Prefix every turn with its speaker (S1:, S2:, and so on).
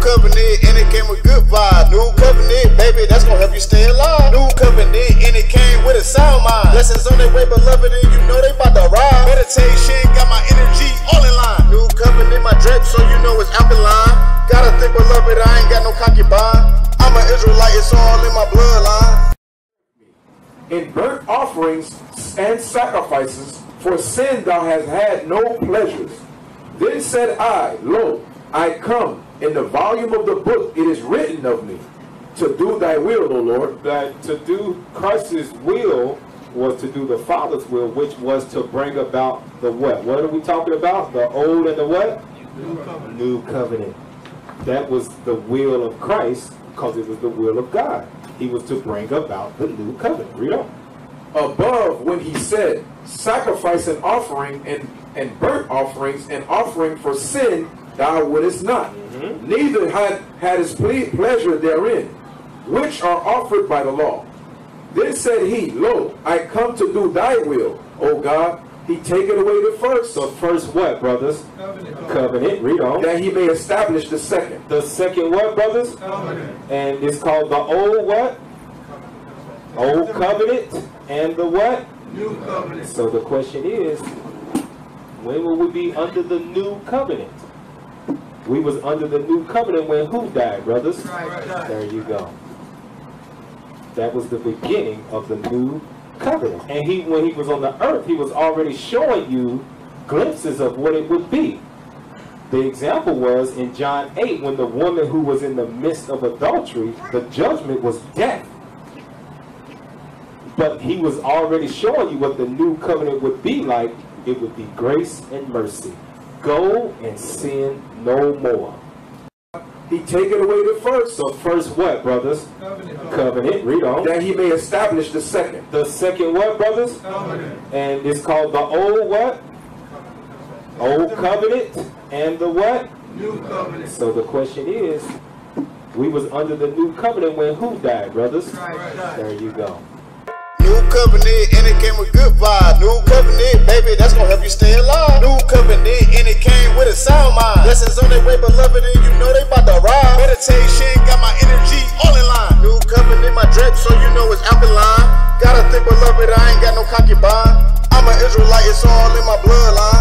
S1: covenant, and it came with good vibe. New covenant, baby, that's gonna help you stay alive. New covenant, and it came with a sound mind. Blessings on their way, beloved, and you know they bout to ride. Meditation got my energy all in line. New covenant, my drip, so you know it's alkaline. Gotta think, beloved, I ain't got no concubine. I'm an Israelite, it's all in my bloodline.
S2: In burnt offerings and sacrifices, for sin thou hast had no pleasures. Then said I, Lo, I come. In the volume of the book it is written of me, to do thy will, O Lord.
S3: That to do Christ's will was to do the Father's will, which was to bring about the what? What are we talking about? The old and the what?
S4: New covenant.
S3: New covenant. That was the will of Christ, because it was the will of God. He was to bring about the new covenant. Read on.
S2: Above, when he said, sacrifice and offering and burnt offerings and offering for sin thou wouldest not, neither had his pleasure therein, which are offered by the law. Then said he, Lo, I come to do thy will, O God. He taketh away the first.
S3: So first what, brothers?
S4: Covenant.
S3: Covenant. Read on.
S2: That he may establish the second.
S3: The second what, brothers?
S4: Covenant.
S3: And it's called the old what? Old covenant. And the what?
S4: New covenant.
S3: So the question is, when will we be under the new covenant? We was under the new covenant when who died, brothers?
S4: Christ.
S3: There you go. That was the beginning of the new covenant. And when he was on the earth, he was already showing you glimpses of what it would be. The example was in John 8, when the woman who was in the midst of adultery, the judgment was death. But he was already showing you what the new covenant would be like. It would be grace and mercy. Go and sin no more.
S2: He taketh away the first.
S3: So first what, brothers?
S4: Covenant.
S3: Covenant. Read on.
S2: That he may establish the second.
S3: The second what, brothers?
S4: Covenant.
S3: And it's called the old what? Old covenant. And the what?
S4: New covenant.
S3: So the question is, we was under the new covenant when who died, brothers?
S4: Christ.
S3: There you go.
S1: New covenant, and it came with good vibe. New covenant, baby, that's gonna help you stay alive. New covenant, and it came with a sound mind. Blessings on their way, beloved, and you know they bout to ride. Meditation got my energy all in line. New covenant, my drip, so you know it's alkaline. Gotta think, beloved, I ain't got no concubine. I'm an Israelite, it's all in my bloodline.